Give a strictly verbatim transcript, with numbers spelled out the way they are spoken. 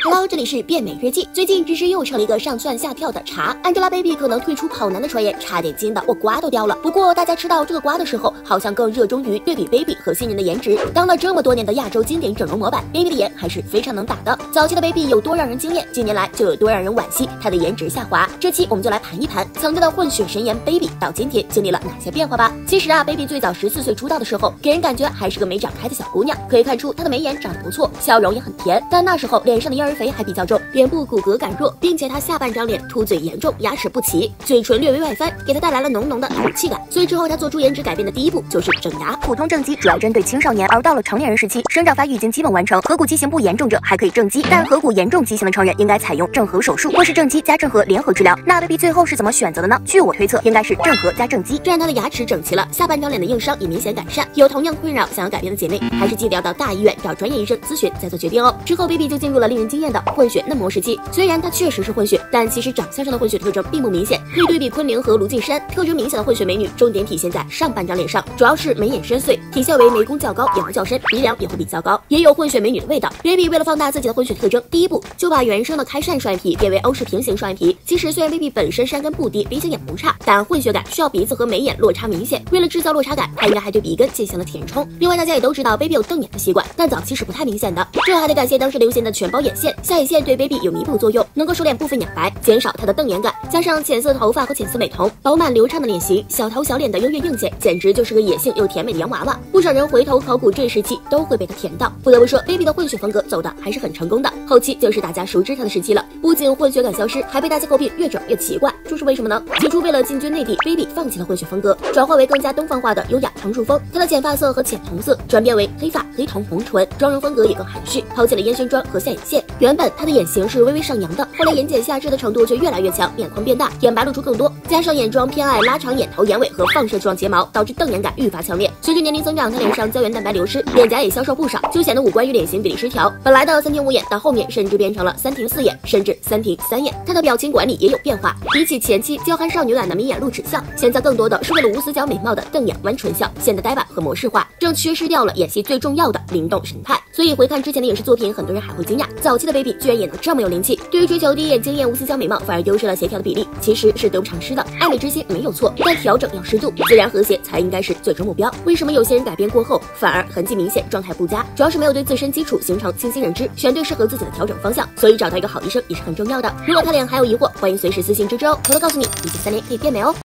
Hello， 这里是变美日记。最近芝芝又成了一个上蹿下跳的茶 ，Angelababy 可能退出跑男的传言差点惊的我瓜都掉了。不过大家吃到这个瓜的时候，好像更热衷于对比 Baby 和新人的颜值。当了这么多年的亚洲经典整容模板 ，Baby 的颜还是非常能打的。早期的 Baby 有多让人惊艳，近年来就有多让人惋惜她的颜值下滑。这期我们就来盘一盘曾经的混血神颜 Baby 到今天经历了哪些变化吧。其实啊 ，Baby 最早十四岁出道的时候，给人感觉还是个没长开的小姑娘，可以看出她的眉眼长得不错，笑容也很甜，但那时候脸上的婴儿肥还比较重，脸部骨骼感弱，并且她下半张脸凸嘴严重，牙齿不齐，嘴唇略微外翻，给她带来了浓浓的土气感。所以之后她做出颜值改变的第一步就是整牙。 普通正畸主要针对青少年，而到了成年人时期，生长发育已经基本完成，颌骨畸形不严重者还可以正畸，但颌骨严重畸形的成人应该采用正颌手术，或是正畸加正颌联合治疗。那 Baby 最后是怎么选择的呢？据我推测，应该是正颌加正畸。 这让她的牙齿整齐了，下半张脸的硬伤也明显改善。有同样困扰想要改变的姐妹，还是记得要到大医院找专业医生咨询再做决定哦。之后 Baby 就进入了令人惊艳的混血嫩模时期。虽然她确实是混血，但其实长相上的混血特征并不明显。可以对比昆凌和卢靖姗，特征明显的混血美女，重点体现在上半张脸上，主要是眉眼深邃，体现为眉弓较高，眼窝较深，鼻梁也会比较高，也有混血美女的味道。Baby 为了放大自己的混血特征，第一步就把原生的开扇双眼皮变为欧式平行双眼皮。其实虽然 Baby 本身山根不低，鼻型也不差，但混血感需要鼻子和眉眼落差明显。为了制造落差感，她应该还对鼻根进行了填充。另外大家也都知道 Baby 有瞪眼的习惯，但早期是不太明显的，这还得感谢当时流行的全包眼线，下眼线对 Baby 有弥补作用，能够收敛部分眼白，减少她的瞪眼感。加上浅色头发和浅色美瞳，饱满流畅的脸型，小头小脸的优越硬件，简直就是个野性又甜美的洋娃娃。不少人回头考古这一时期都会被她甜到。不得不说 Baby 的混血风格走的还是很成功的，后期就是大家熟知她的时期了。不仅混血感消失，还被大家诟病越整越奇怪，这是为什么呢？起初为了进军内地 ，Baby 放弃了混血风格，转化为更加东方化的优雅常驻风。她的浅发色和浅瞳色转变为黑发、黑瞳、红唇，妆容风格也更含蓄，抛弃了烟熏妆和下眼线。原本她的眼型是微微上扬的，后来眼睑下至的程度却越来越强，眼眶变大，眼白露出更多，加上眼妆偏爱拉长眼头、眼尾和放射状睫毛，导致瞪眼感愈发强烈。随着年龄增长，她脸上胶原蛋白流失，脸颊也消瘦不少，就显得五官与脸型比例失调。本来的三庭五眼，到后面甚至变成了三庭四眼，甚至三庭三眼。她的表情管理也有变化，比起前期娇憨少女感的眉眼露齿笑，现在更多的是为了无死角美貌的瞪眼弯唇笑，显得呆板和模式化，正缺失掉了演戏最重要的灵动神态。所以回看之前的影视作品，很多人还会惊讶，早期的 Baby 居然也能这么有灵气。对于追求第一眼惊艳无死角美貌，反而丢失了协调的比例，其实是得不偿失的。爱美之心没有错，但调整要适度，自然和谐才应该是最终目标。为什么有些人改编过后反而痕迹明显，状态不佳？主要是没有对自身基础形成清晰认知，选对适合自己的调整方向。所以找到一个好医生也是很重要的。如果看脸还有疑惑，欢迎随时私信芝芝哦，偷偷告诉你，一键三连可以变美哦。